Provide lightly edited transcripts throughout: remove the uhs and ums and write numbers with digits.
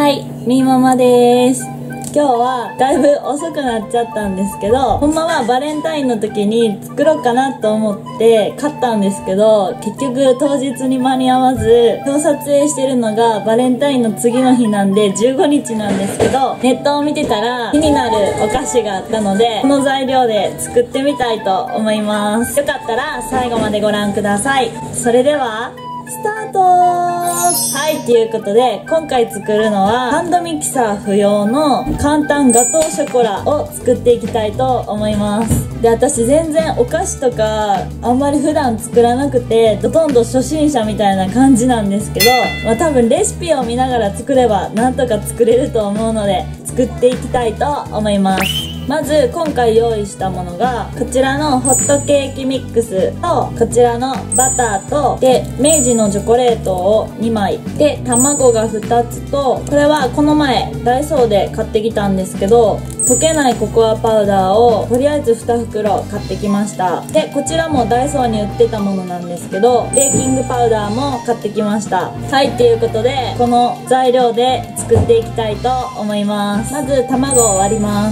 はい、みーママです。今日はだいぶ遅くなっちゃったんですけど、ほんまはバレンタインの時に作ろうかなと思って買ったんですけど、結局当日に間に合わず、今日撮影してるのがバレンタインの次の日なんで15日なんですけど、ネットを見てたら気になるお菓子があったので、この材料で作ってみたいと思います。よかったら最後までご覧ください。それではスタート。はい、ということで今回作るのはハンドミキサー不要の簡単ガトーショコラを作っていきたいと思います。で、私全然お菓子とかあんまり普段作らなくて、ほとんど初心者みたいな感じなんですけど、多分レシピを見ながら作ればなんとか作れると思うので作っていきたいと思います。まず今回用意したものがこちらのホットケーキミックスと、こちらのバターと、で明治のチョコレートを2枚で、卵が2つと、これはこの前ダイソーで買ってきたんですけど、溶けないココアパウダーをとりあえず2袋買ってきました。でこちらもダイソーに売ってたものなんですけど、ベーキングパウダーも買ってきました。はい、ということでこの材料で作っていきたいと思います。まず卵を割ります。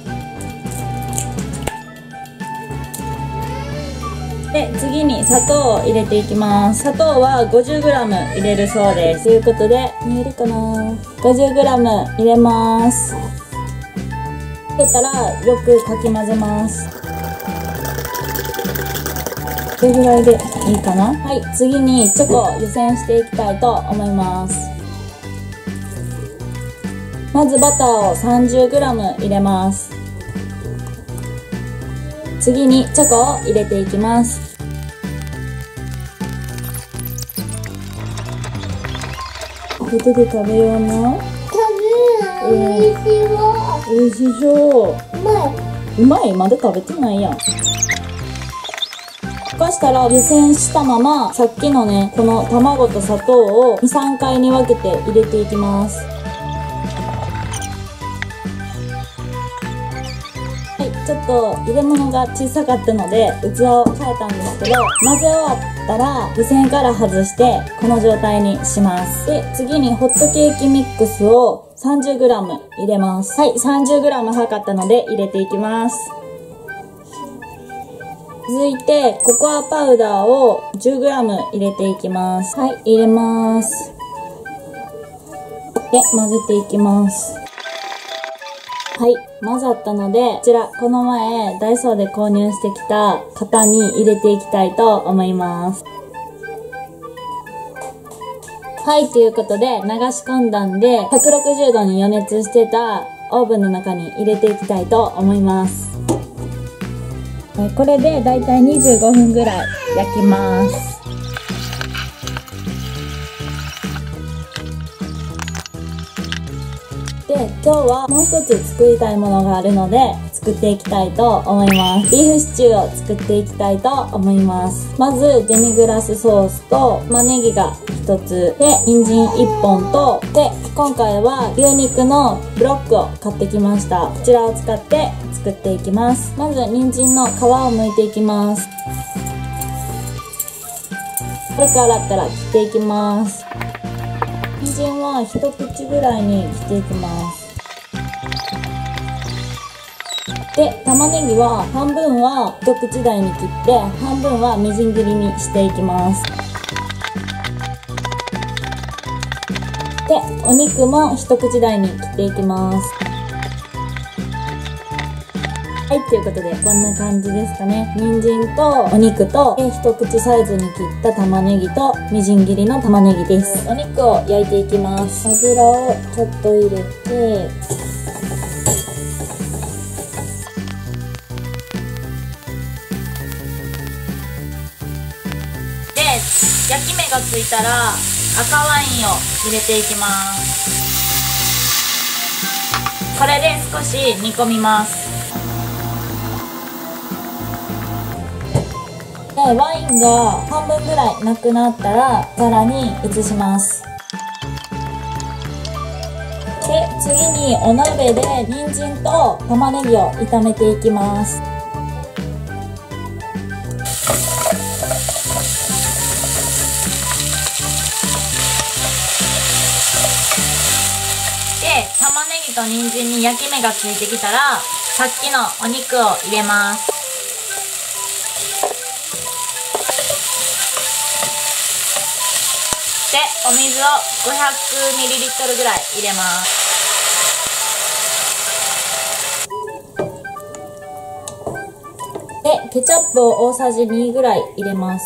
で次に砂糖を入れていきます。砂糖は 50g 入れるそうです。ということで見えるかな、 50g 入れます。入れたらよくかき混ぜます。これぐらいでいいかな。はい、次にチョコを湯煎していきたいと思います。まずバターを 30g 入れます。次にチョコを入れていきます。これで食べような。 美味しそう。 美味しそう。うまい？まだ食べてないやん。溶かしたら湯煎したまま、さっきのね、この卵と砂糖を 2,3 回に分けて入れていきます。ちょっと入れ物が小さかったので器を変えたんですけど、混ぜ終わったら湯煎から外してこの状態にします。で次にホットケーキミックスを 30g 入れます。はい、 30g 測ったので入れていきます。続いてココアパウダーを 10g 入れていきます。はい、入れます。で混ぜていきます。はい、混ざったので、こちら、この前、ダイソーで購入してきた型に入れていきたいと思います。はい、ということで、流し込んだんで、160度に予熱してたオーブンの中に入れていきたいと思います。これでだいたい25分ぐらい焼きます。で今日はもう一つ作りたいものがあるので作っていきたいと思います。ビーフシチューを作っていきたいと思います。まずデミグラスソースと玉ねぎが1つで、人参1本と、で今回は牛肉のブロックを買ってきました。こちらを使って作っていきます。まず人参の皮を剥いていきます。軽く洗ったら切っていきます。人参は一口ぐらいに切っていきます。で玉ねぎは半分は一口大に切って半分はみじん切りにしていきます。でお肉も一口大に切っていきます。はい、ということでこんな感じですかね。人参とお肉と一口サイズに切った玉ねぎとみじん切りの玉ねぎです。お肉を焼いていきます。油をちょっと入れて、で焼き目がついたら赤ワインを入れていきます。これで少し煮込みます。ワインが半分ぐらいなくなったら皿に移します。で次にお鍋で人参と玉ねぎを炒めていきます。 ミと人参に焼き目がついてきたら、さっきのお肉を入れます。で、お水を 500ml ぐらい入れます。で、ケチャップを大さじ2ぐらい入れます。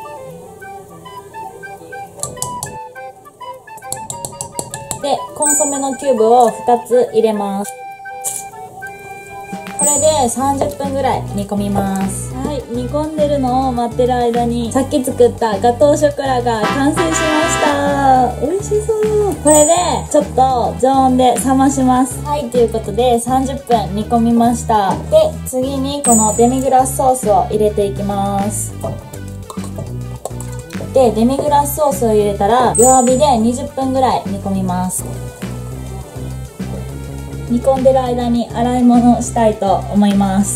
で、コンソメのキューブを2つ入れます。これで30分ぐらい煮込みます。はい、煮込んでるのを待ってる間に、さっき作ったガトーショコラが完成しました。美味しそう。これでちょっと常温で冷まします。はい、ということで30分煮込みました。で、次にこのデミグラスソースを入れていきます。で、デミグラスソースを入れたら弱火で20分ぐらい煮込みます。煮込んでる間に洗い物したいと思います。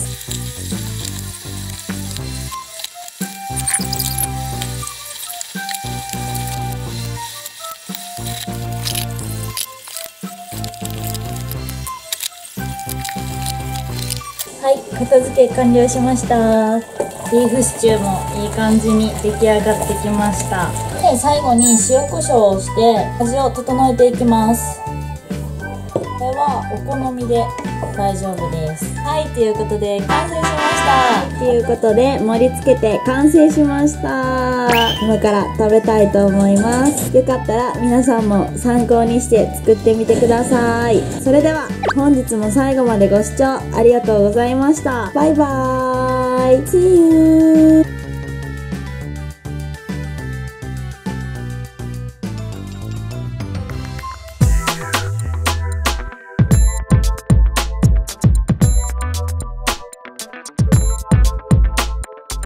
はい、片付け完了しました。ビーフシチューもいい感じに出来上がってきました。で、最後に塩コショウをして味を整えていきます。これはお好みで大丈夫です。はい、ということで完成しました。ということで盛り付けて完成しました。今から食べたいと思います。よかったら皆さんも参考にして作ってみてください。それでは本日も最後までご視聴ありがとうございました。バイバーイ。See you!